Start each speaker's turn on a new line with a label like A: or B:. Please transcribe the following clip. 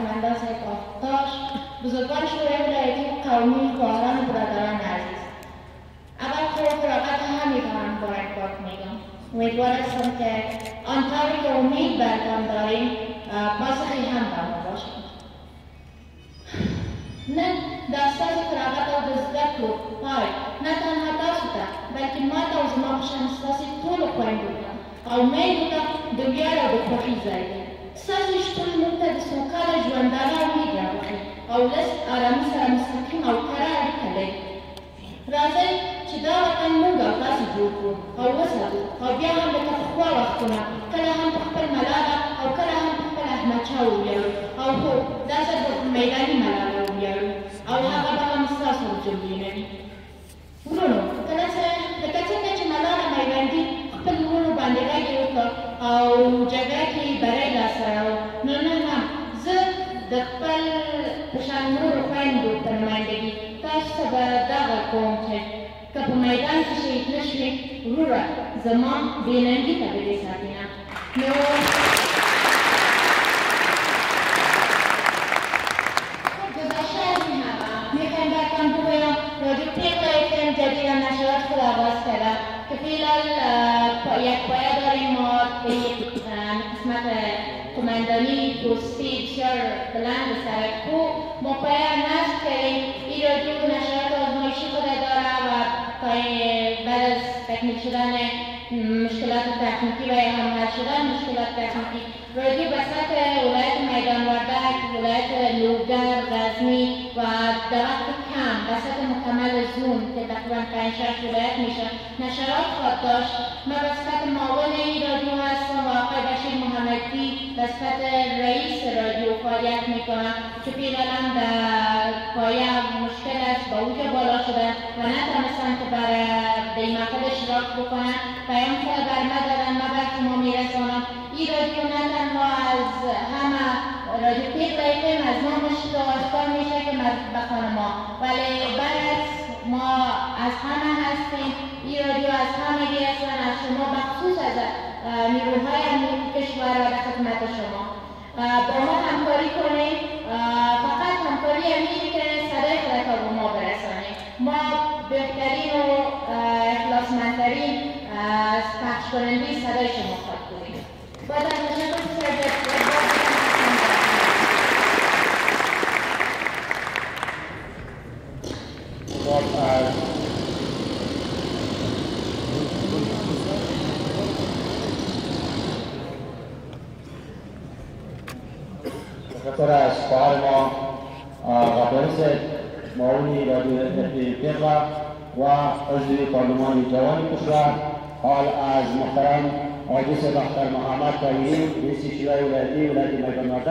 A: قماندان صاحب آفتاش، بزرگان شورای ولایتی قومی، خواهران و برادران عزیز، اول فراغت همیتان مبارکباد میگم. امیدوار هستم که آنطوری که امید برتان داریم پاسخی هم به ما باشد. نه داستان فراغت او د زده کړو پای نه تنها تاسو ته بلکې ما ته او زما په شان ستاسې ټولو خویندو ته او میندو ته د ویاړ او د خوښۍ ځای دی. ستاسې شتون موږ ته د سوکاله ژوندانه امید رابخي او لږ ارامي سره مستقیم او کره اړیکه لري. راځئ چې دا وطن موږ او تاسې جوړ کړو او وساتو او بیا هم لکه پخوا وختونه کله هم په خپل ملاله او کله هم په خپل احمدشاه وویاړو او هو دا ځل به په میداني ملاله وویاړو او هغه به هم ستاسو جملې نه وي. ورونو لکه څنګه چې ملاله میوندي خپل ورونو باندې غږ یې وکړ او جګړه کې یې بری لاسته راوړ، نو نن هم زه د خپل په شان نورو خویندو په نمایندګي تاسو ته به دا غږ کوم چې که په میدان کې شهید نه شوې وروره زما بې ننګي ته به دې ساتي نه. نو گذشته از این همه میخوایم براتون بگویم رادیو پیغلا FM جدیدا نشرات خود آغاز کرده که فعلا یک پایه داریم. ما قسمت قماندانی دوستی بسیار بلند و سرکو ما پایه نصب کردیم. این رادیو نشرات آزمایشی خود داره و بعد از تکمیل شدن مشکلات تکنیکی و هم حل شدن مشکلات تکنیکی رادیو به سطح ولایت میدان وردک، ولایت لوگر، غزنی و در وقت کم به سطح مکمل زون که تقریبا 5-6 ولایت میشه نشرات خواهد داشت. من به صفت معاون این رادیو هستم و آقای بشیر محمدی به صفت رئیس رادیو فعالیت میکنم که فعلا در پایه مشکل است با اوج بالا شده و نتونستم که برای این مقصد اشتراک بکنم. پیام خود بر ما دادن، ما بر شما میرسانم. این رادیو نه تنها از همه رادیو پیغلا FM از نامش آشکار میشه که بخوان ما، ولی برعکس ما از همه هستیم. این رادیو از همگی هستن، از شما بخصوص از نیروهای امنیتی کشور و در خدمت شما. با ما همکاری کنید، فقط همکاری امنیتی که صدای خود تا به ما برسانید. ما بهترین و اخلاصمندترین پخش کننده صدای شما خواهد کنید. باید از تشکر
B: خاطر از خواهر ما غبارس معاونی رادیو پیغلا و عضو پارلمان جوان کشور، حال از محترم آقای دکتر محمد طاهری رئیس شورای ولایتی ولایت میدان وردک